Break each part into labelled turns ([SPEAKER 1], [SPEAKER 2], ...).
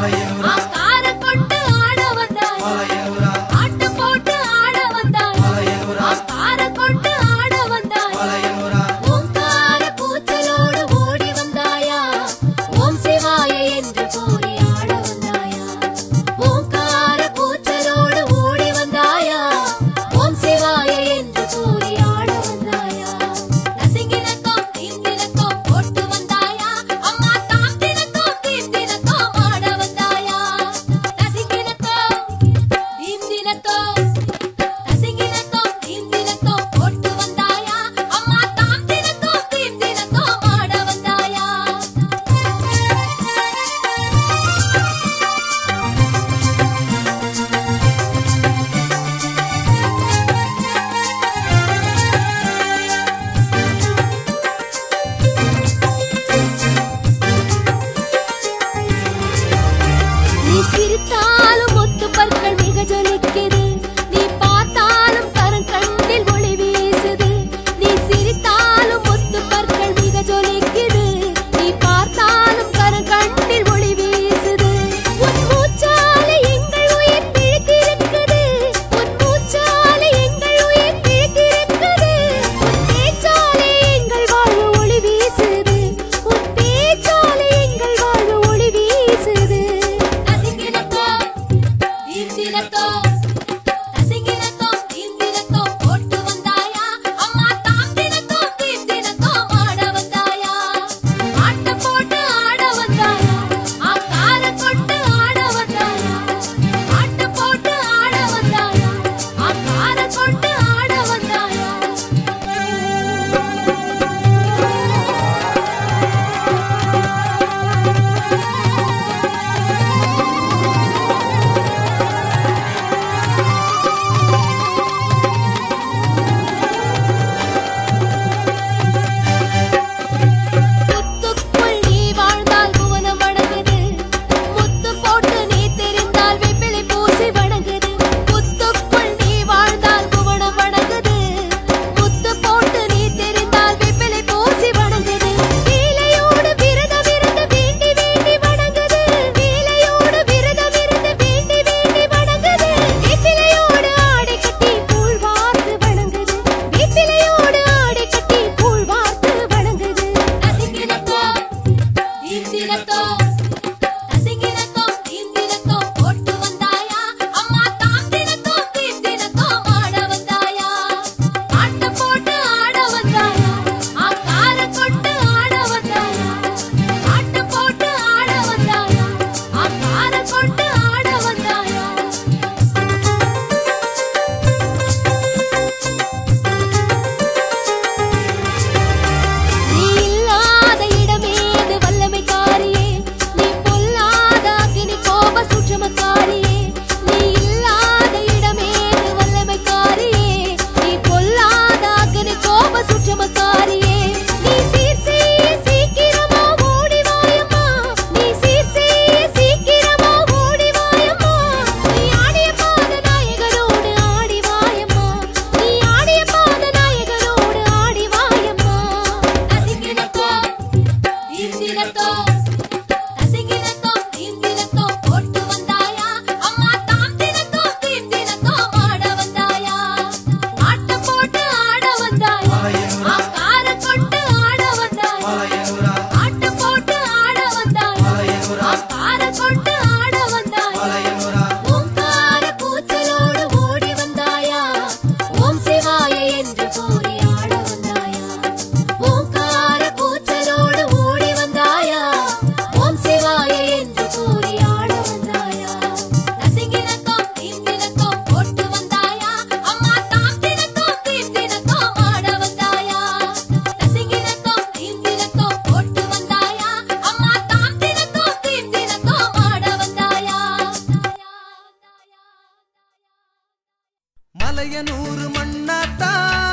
[SPEAKER 1] மலையனூர் மண்ணாத்தா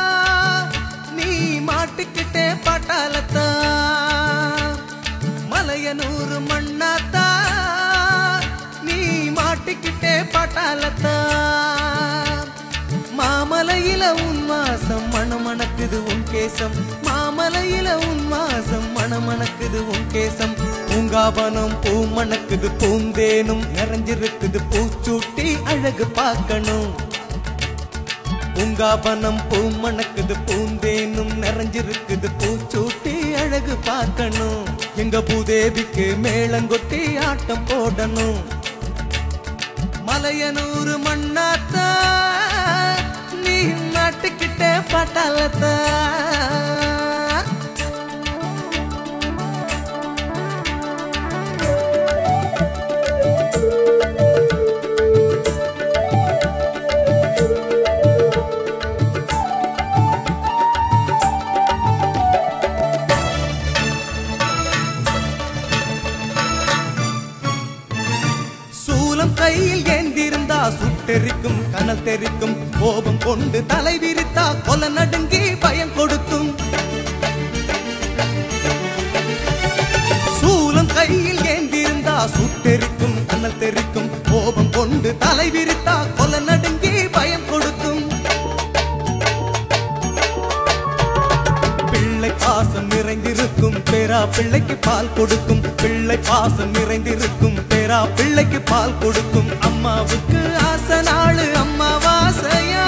[SPEAKER 1] நீ மாட்டிக்கிட்டே பட்டாலத்தா மலையனூர் மண்ணாத்தா நீ மாட்டிக்கிட்டே பட்டாலத்தா மாமலையில உன் வாசம் மணமணக்குது உன் கேசம் மாமலையில உன் வாசம் மணமணக்குது உன் கேசம் பூங்காவனம் பூ மணக்குது பூந்தேனும் நிறைஞ்சிருக்குது பூச்சூட்டி அழகு பார்க்கணும் பூங்காவனம் பூ மணக்குது பூந்தேனும் நிறைஞ்சிருக்குது பூச்சூட்டி அழகு பார்க்கணும் எங்க பூதேவிக்கு மேளங்கொட்டி ஆட்டம் போடணும் மலையனூர் மண்ணாத்தா நீ மாட்டுக்கிட்ட பட்டாளத்தா கையில் ஏந்திருந்தா சுட்டெரிக்கும் கனல் தெரிக்கும் கோபம் கொண்டு தலை விரித்தா கொல நடுங்கி பயம் கொடுக்கும் சூலம் கையில் ஏந்திருந்தா சுட்டெரிக்கும் கனல் தெரிக்கும் கோபம் கொண்டு தலை விரித்தா கொல நடுங்கி பயம் கொடுக்கும் பிள்ளை பாசம் நிறைந்திருக்கும் பேரா பிள்ளைக்கு பால் கொடுக்கும் பிள்ளை பாசம் நிறைந்திருக்கும் பேரா பிள்ளைக்கு பால் கொடுக்கும் அம்மாவுக்கு ஆசை நாளு அம்மாவாசையா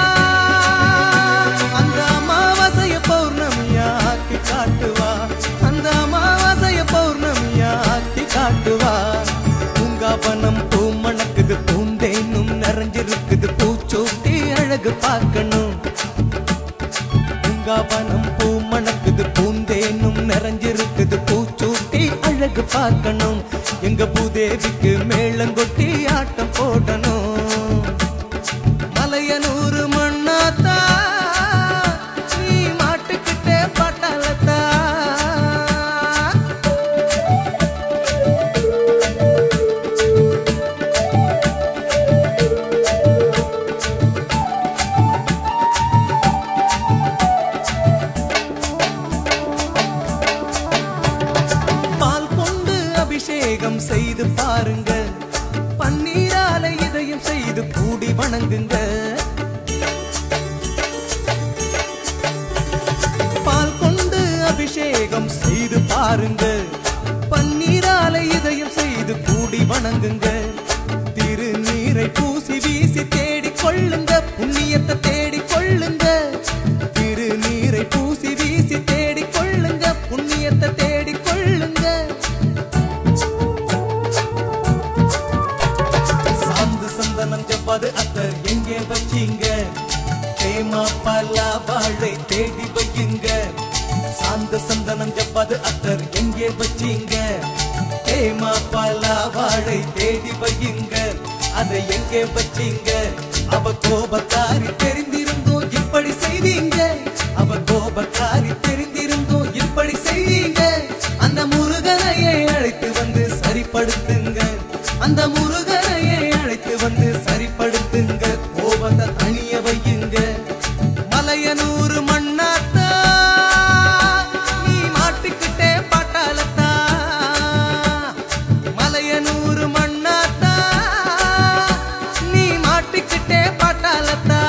[SPEAKER 1] அந்த அமாவாசைய பௌர்ணமியா ஆக்கி காட்டுவா அந்த அமாவாசைய பௌர்ணமியா ஆக்கி காட்டுவா பூங்காவனம் பூ மணக்குது பூந்தேனும் நிறைஞ்சிருக்குது பூச்சூட்டி அழகு பார்க்கணும் பூங்காவனம் பூ மணக்குது பூந்தேனும் நிறைஞ்சிருக்குது பூச்சூட்டி அழகு பார்க்கணும் எங்க பூதேவிக்கு மேளங்கொட்டி ஆட்டம் போடணும் மலையனூர் மண்ணாத்தா நீ மாட்டுக்கிட்டே பட்டாளத்தா அபிஷேகம் செய்து பாருங்க பன்னீரால இதயம் செய்து கூடி வணங்குங்க பால் கொண்டு அபிஷேகம் செய்து பாருங்க பன்னீரால இதயம் செய்து கூடி வணங்குங்க திருநீரை பூசி வீசி தேடிக் கொள்ளுங்க புண்ணியத்தை தேடிக் கொள்ளுங்க திருநீரை பூசி வீசி தேடிக் கொள்ளுங்க புண்ணியத்தை தேடிக் கொள்ளுங்க ஜப்பாது அத்தர் எங்கே வச்சீங்க தேமா பலா வாழை தேடி வையுங்க சாந்த சந்தனம் ஜப்பாது அத்தர் எங்கே வச்சீங்க தேமா பலா வாழை தேடி வையுங்க அதை எங்கே வச்சீங்க அவ கோபக்காரி தெரிந்திருந்தோம் இப்படி செய்தீங்க அவ கோபக்காரி தெரிந்திருந்தோம் இப்படி செய்தீங்க அந்த முருகனையை அழைத்து வந்து சரிப்படுத்துங்க அந்த முருகனையை அழைத்து வந்து சரிப்படுத்துங்க கோபத்தை தனிய வையுங்க மலையனூர் மண்ணாத்தா நீ மாட்டுக்கிட்டே பட்டாளத்தா மலையனூர் மண்ணாத்தா நீ மாட்டுக்கிட்டே பட்டாளத்தா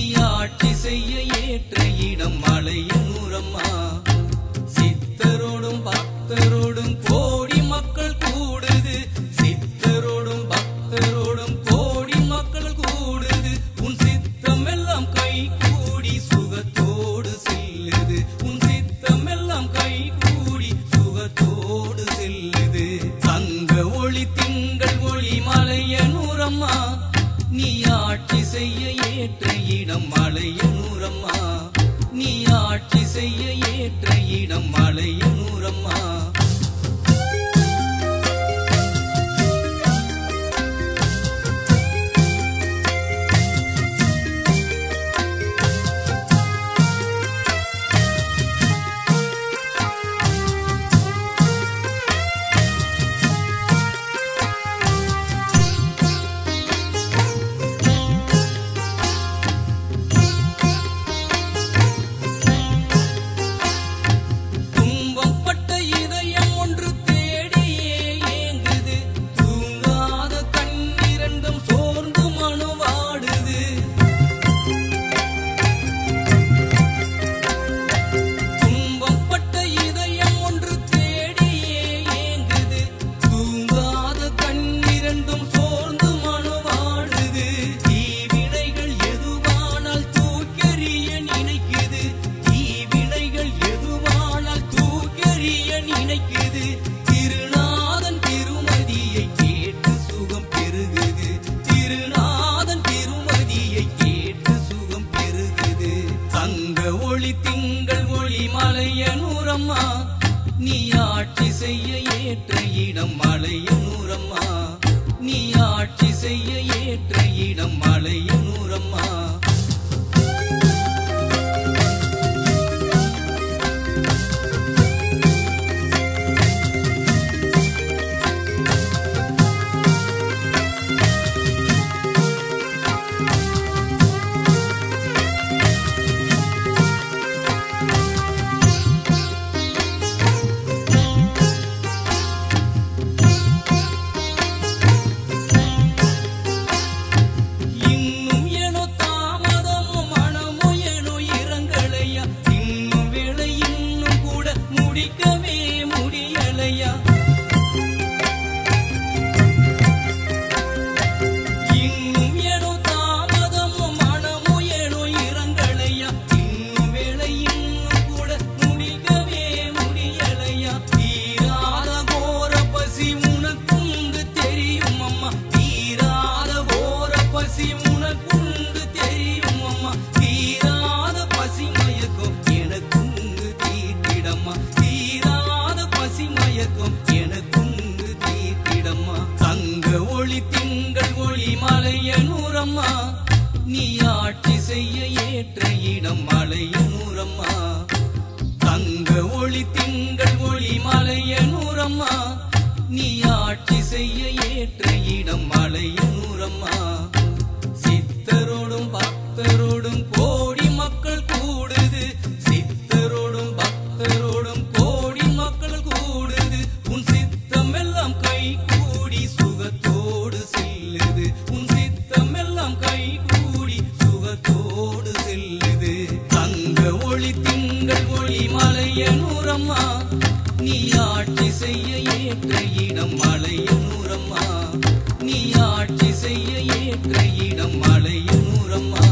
[SPEAKER 2] ஆட்சி செய்ய ஏற்ற இடம் மலையனூரம்மா. சித்தரோடும் பக்தரோடும் கோடி மக்கள் கூடுது, சித்தரோடும் பக்தரோடும் கோடி மக்கள் கூடுது. உன் சித்தம் எல்லாம் கை கூடி சுகத்தோடு செல்லுது, உன் சித்தம் எல்லாம் கை கூடி சுகத்தோடு செல்லுது. தங்க ஒளி திங்கள் ஒளி மலையனூரம்மா, நீ ஆட்சி செய்ய ஏற்ற இடம் மலையனூரம்மா. நீ ஆட்சி செய்ய ஏற்ற இடம் மலையனூரம்மா. நீ ஆட்சி செய்ய ஏற்ற இடம் மலையனூரம்மா. நீ ஆட்சி செய்ய ஏற்ற இடம் மலையனூரம்மா. நீ ஆட்சி செய்ய ஏற்ற இடம் மலையனூரம்மா. தங்க ஒளி திங்கள் ஒளி மலையனூரம்மா. நீ ஆட்சி செய்ய ஏற்ற இடம் மலையனூரம்மா. சித்தரோடும் பக்தரோடும் கோடி மக்கள் கூடுது, சித்தரோடும் பக்தரோடும் கோடி மக்கள் கூடுது. உன் சித்தம் எல்லாம் கை கூடி சுகத்தோடு செல்லுது, உன் சித்தம் எல்லாம் கை கூடி சுகத்தோடு செல்லுது. தங்க ஒளி திங்கள் ஒளி மலையனூரம்மா. நீ ஆட்சி செய்ய ஏற்ற இடம் மலையனூரம்மா. நீ ஆட்சி செய்ய ஏற்ற இடம் மலையனூரம்மா.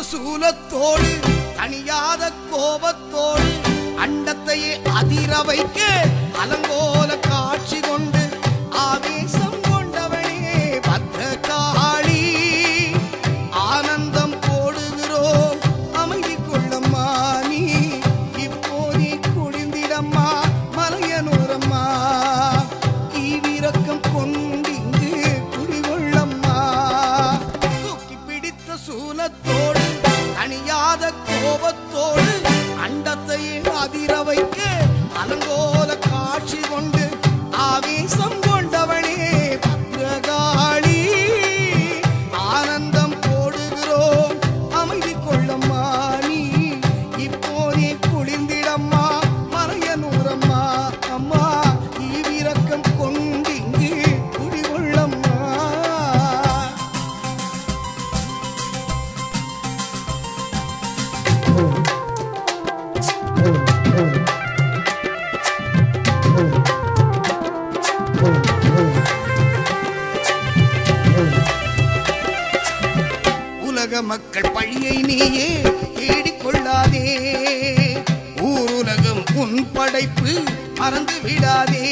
[SPEAKER 3] சூலத்தோடு தனியாத கோபத்தோடு அண்டத்தையே அதிர வைக்க அலங்கோல காட்சி கொண்டு ஆவேசம் கொண்டவனே பத்ரகாளி ஆனந்தம் போடுகிறோம் அமைதி கொள்ளம்மா நீ இப்போதே குடிந்திடம்மா மலையனூரம்மா ஈவிரக்கம் கொண்டிங்கு குடிகொள்ளம்மா தூக்கி பிடித்த சூலத்தோடு தனியாத கோபத்தோடு அண்டத்தையே அதிர வைக்க அலங்கோல காட்சி கொண்டு ஆவேசம் கொண்டவனே பத்ரகாளி ஆனந்தம் போடுகிறோம் அமைதி கொள்ளம்மா நீ இப்போதே குளிர்ந்திடம்மா மலையனூரம்மா அம்மா ஈவிரக்கம் கொண்டிங்கு குடிகொள்ளம்மா உலக மக்கள் பழியை நீயே தேடிக்கொள்ளாதே ஊருலகம் உன் படைப்பு மறந்து விடாதே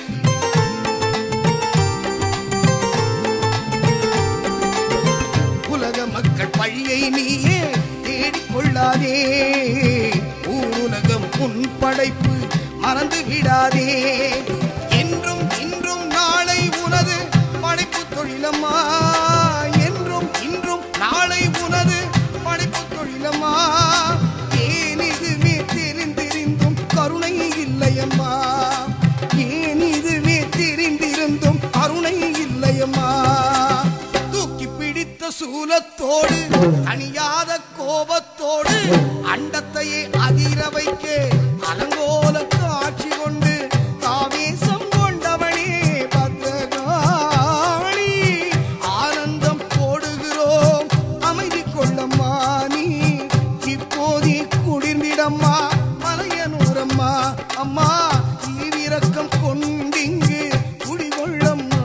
[SPEAKER 3] உலக மக்கள் பழியை நீயே தேடிக்கொள்ளாதே ஊருலகம் உன் படைப்பு மறந்து விடாதே என்றும் இன்றும் நாளை உனது படைப்பு தொழிலம்மா என்றும் இன்றும் நாளை உனது படைப்பு தொழிலம்மா ஏன் இதுவே தெரிந்திருந்தும் கருணை இல்லையம்மா ஏன் இதுவே தெரிந்திருந்தும் கருணை இல்லையம்மா தூக்கி பிடித்த சூலத்தோடு தனியாத கோபத்தோடு அண்டத்தையே அதிர வைக்க அலங்கோல காட்சி கொண்டு ஆவேசம் கொண்டவனே பத்ரகாளி ஆனந்தம் போடுகிறோம் அமைதி கொள்ளம்மா நீ இப்போதே குளிர்ந்திடம்மா மலையனூரம்மா அம்மா ஈவிரக்கம் கொண்டிங்கு குடிகொள்ளம்மா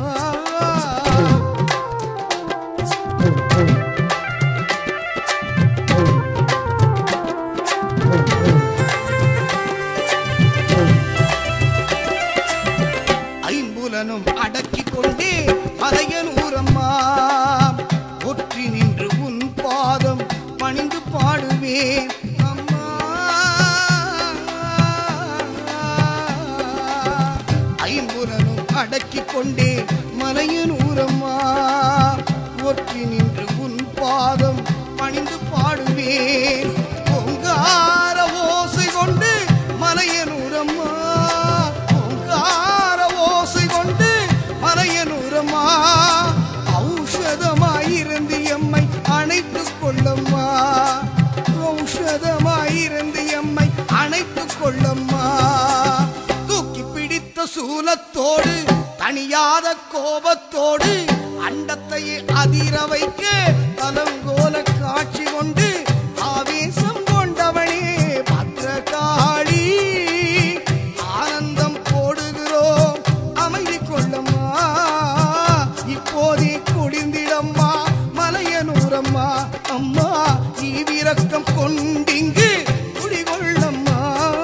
[SPEAKER 3] ஐம்புலனும் அடக்கி கொண்டே மலையனூரம்மா ஒற்றி நின்று உன் பாதம் பணிந்து பாடுவேன் அம்மா ஐம்புலனும் அடக்கி கொண்டே மலையனூரம்மா ஒற்றி நின்று உன் பாதம் பணிந்து பாடுவேன் பொங்கார ஓசை கொண்டு மலையனூரம்மா பொங்கார ஓசை கொண்டு மலையனூரம்மா ஔஷதமாயிருந்து எம்மை அணைத்துக் கொள்ளம்மா ஔஷதமாயிருந்து எம்மை அணைத்துக் கொள்ளம்மா தூக்கி பிடித்த சூலத்தோடு தனியாத கோபத்தோடு அண்டத்தையே அதிர வைக்க அலங்கோல காட்சி கொண்டு ஆவேசம் கொண்டவனே பத்ரகாளி ஆனந்தம் போடுகிறோம் அமைதி கொள்ளம்மா இப்போதே குளிர்ந்திடம்மா மலையனூரம்மா அம்மா ஈவிரக்கம் கொண்டிங்கு குடிகொள்ளம்மா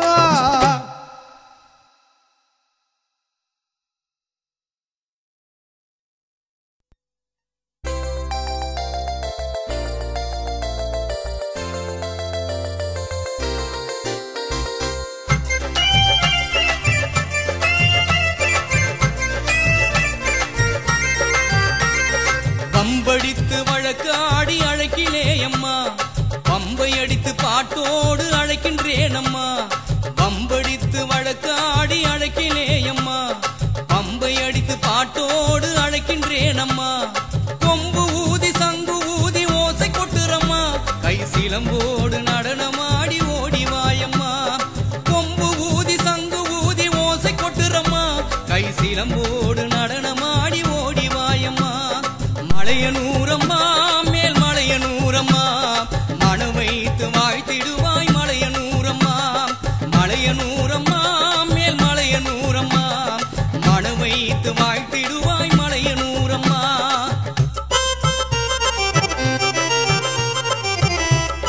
[SPEAKER 2] பம்படித்து வழக்காடி அழைக்கிலேயம்மா பம்பை அடித்து பாட்டோடு அழைக்கின்றேனம்மா பம்படித்து வழக்காடி அழைக்கிலேயம்மா பம்பை அடித்து பாட்டோடு அழைக்கின்றேனம்மா கொம்பு ஊதி சங்கு ஊதி ஓசை கொட்டுறம்மா கை சிலம்போடு நடனமாடி ஓடிவாயம்மா கொம்பு ஊதி சங்கு ஊதி ஓசை கொட்டுறம்மா கை சிலம்போடு நடனமாடி ஓடிவாயம்மா மலையனூரம்மா மேல் மலையனூரம்மா மனம் வைத்து வாழ்த்திடுவாய் மலையனூரம்மா மலையனூரம்மா மேல் மலையனூரம்மா மனம் வைத்து வாழ்த்திடுவாய் மலையனூரம்மா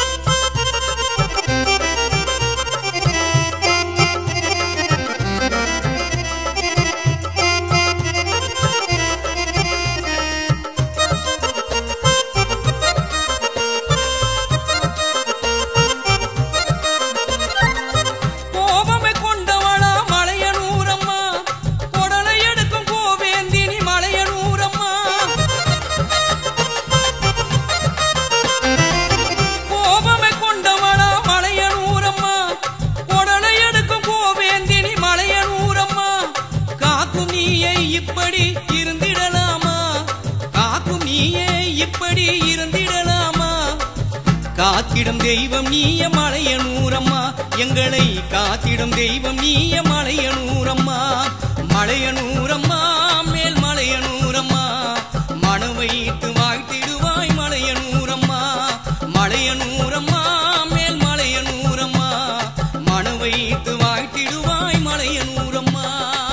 [SPEAKER 2] காத்திடும் தெய்வம் நீய மலையனூரம்மா எங்களை காத்திடும் தெய்வம் நீய மலையனூரம்மா மலையனூரம்மா மேல் மலையனூரம்மா மனம் வைத்து வாழ்த்திடுவாய் மலையனூரம்மா மலையனூரம்மா மேல் மலையனூரம்மா மனம் வைத்து வாழ்த்திடுவாய் மலையனூரம்மா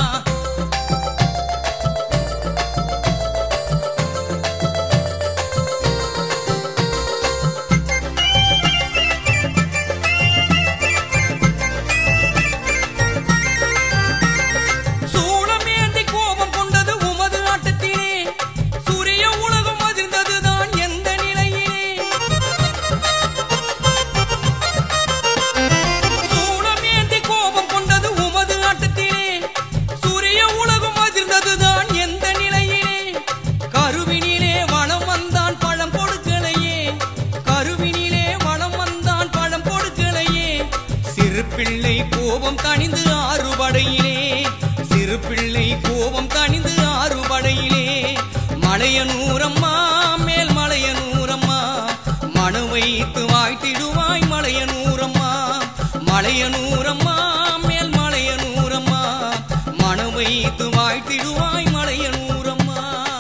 [SPEAKER 2] பிள்ளை கோபம் தணிந்து ஆறுபடையிலே சிறு பிள்ளை கோபம் தணிந்து ஆறுபடையிலே மலையனூரம்மா மேல் மலையனூரம்மா மனம் வைத்து வாழ்த்திடுவாய் மலையனூரம்மா மலையனூரம்மா மேல் மலையனூரம்மா மனம் வைத்து வாழ்த்திடுவாய் மலையனூரம்மா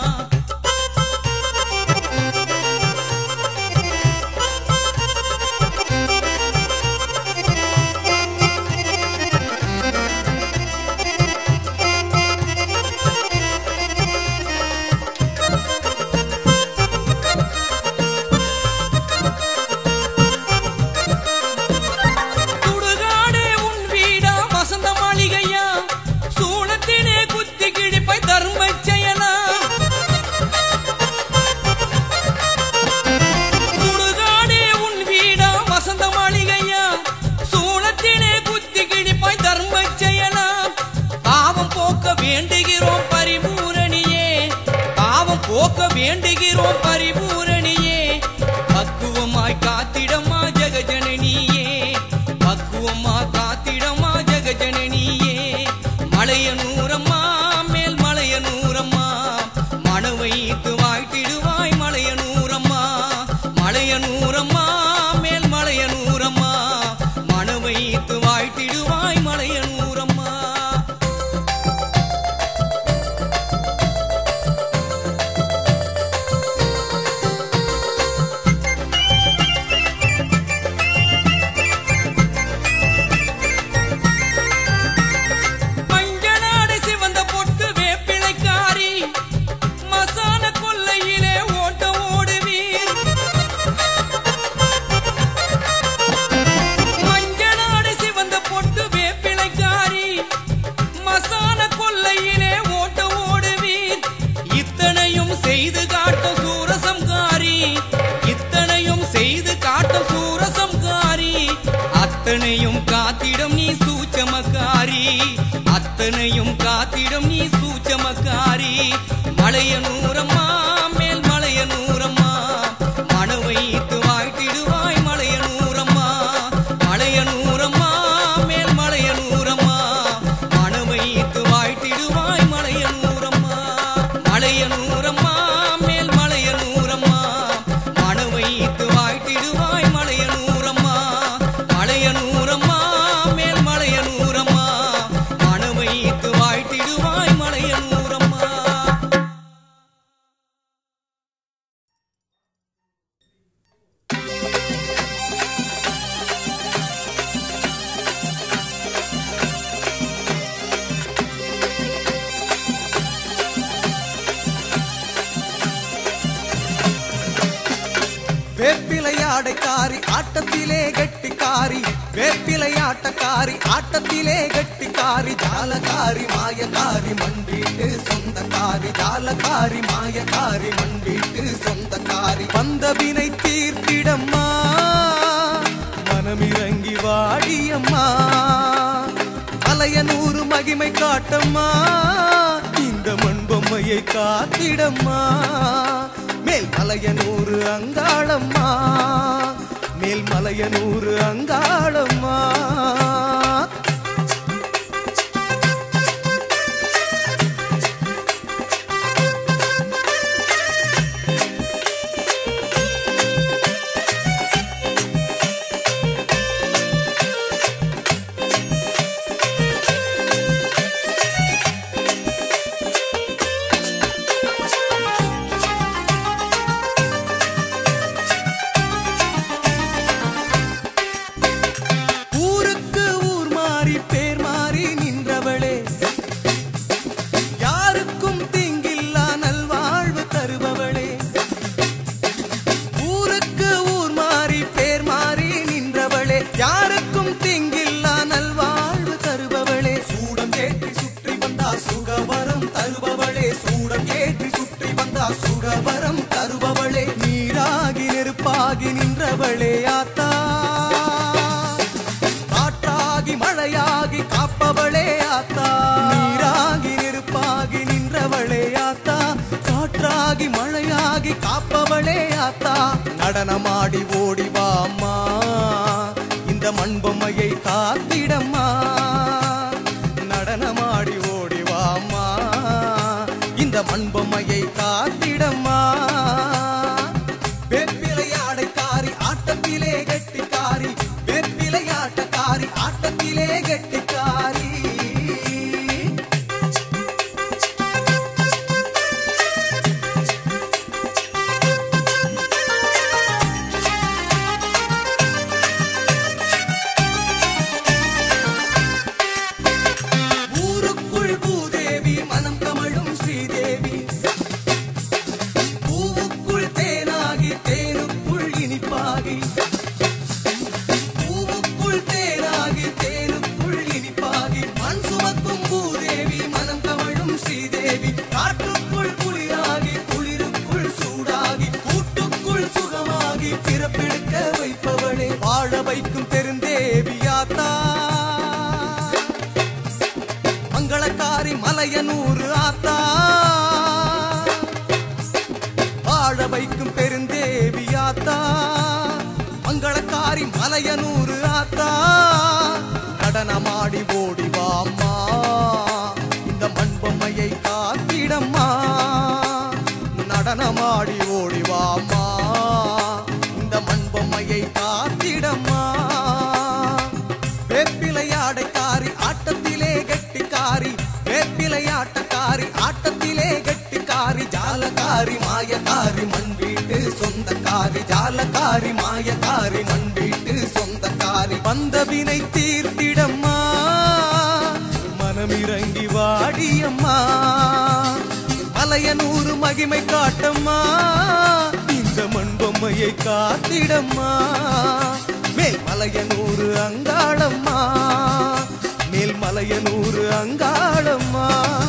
[SPEAKER 2] வேண்டுகிறோம் பரிபூரணியே பாவம் போக்க வேண்டுகிறோம் பரிபூரணியே பக்குவமாய் காத்திடமா ஜெகஜனனியே பக்குவமா காத்திடமா ஜெகஜனனியே மலையனூரம்மா மேல் மலையனூரம்மா மனம் வைத்து வாழ்த்திடுவாய் மலையனூரம்மா மலையனூரம்மா மேல் மலையனூரம்மா மனம் வைத்து வாழ்த்திடுவாய் மலையனூரம்மா செய்து காட்டும் சூரசம்காரி இத்தனையும் செய்து காட்டும் சூரசம்காரி அத்தனையும் காத்திடம் நீ சூச்சமக்காரி அத்தனையும் காத்திடம் நீ சூச்சமக்காரி மலையனூரம்மா மேல் மலையனூரம்மா மனம் வைத்து வாழ்த்திடுவாய் மலையனூரம்மா மலையனூரம்மா மேல் மலையனூரம்மா மனம் வைத்து வாழ்த்திடுவாய் மலையனூரம்மா மலையனூரம்மா மேல் மலையனூரம்மா மனம் வைத்து வாழ்த்திடுவாய் மலையனூரம்மா மலையனூரம்மா மேல் மலையனூரம்மா மனம் வைத்து வாழ்த்திடுவாய் மலையனூரம்மா
[SPEAKER 1] வேப்பிலையாடைக்காரி ஆட்டத்திலே கெட்டிக்காரி வேப்பிலையாட்டக்காரி ஆட்டத்திலே கெட்டிக்காரி ஜாலகாரி மாயக்காரி மண்வீட்டு சொந்தக்காரி ஜாலகாரி மாயக்காரி மண்வீட்டு சொந்தக்காரி வந்தவினை தீர்த்திடம்மா மனமிறங்கி வாடியம்மா மலையனூறு மகிமை காட்டம்மா இந்த மண்பொம்மையை காத்திடம்மா மேல் மலையனூறு அங்காளம்மா மேல் மலையனூறு அங்காளம்மா காப்பாகி நின்றவளே ஆத்தா காற்றாகி மழையாகி காப்பவளே ஆத்தா நீராகி நெருப்பாகி நின்றவளே ஆத்தா காற்றாகி மழையாகி காப்பவளே ஆத்தா நடனமாடி ஓடிவா அம்மா இந்த மண்பொம்மையை காத்திடம்மா நடனமாடி ஓடிவா அம்மா இந்த மண்பொம்மையை காத்திடம்மா வேப்பிலையாடைக்காரி ஆட்டத்திலே கெட்டிக்காரி வேப்பிலையாட்டக்காரி ஆட்டத்திலே கெட்டிக்காரி ஊருக்குள் பூதேவி மனம் கமழும் ஸ்ரீதேவி பூவுக்குள் தேனாகி தேனுக்குள் இனிப்பாகி பூவுக்குள் தேனாகி தேனுக்குள் இனிப்பாகி மண் சுமக்கும் பூதேவி மனம் கமழும் ஸ்ரீதேவி காற்றுக்குள் குளிராகி குளிருக்குள் சூடாகி கூட்டுக்குள் சுகமாகி பிறப்பெடுக்க வைப்பவளே வாழ வைக்கும் பெருந்தேவி ஆத்தா மங்களக்காரி மலையனூர் ஆத்தா வாழ வைக்கும் பெருந்தேவி ஆத்தா மங்களக்காரி மலையனூர் ஆத்தா நடனமாடி ஓடிவா அம்மா இந்த மண்பொம்மையை காத்திடம்மா நடனமாடி ஓடிவா அம்மா இந்த மண்பொம்மையை காத்திடம்மா வேப்பிலையாடைக்காரி ஆட்டத்திலே கெட்டிக்காரி வேப்பிலையாட்டக்காரி ஆட்டத்திலே கெட்டிக்காரி ஜாலக்காரி மாயக்காரி மண் வீட்டு சொந்தக்காரி ஜாலக்காரி மாயக்காரி மண் வீட்டு சொந்தக்காரி வந்த வினை தீர்த்திடம்மா மனமிறங்கி வாடியம்மா மலையனூர் மகிமை காட்டம்மா இந்த மண்பொம்மையை காத்திடம்மா மேல் மலையனூர் அங்காளம்மா மேல் மலையனூர் அங்காளம்மா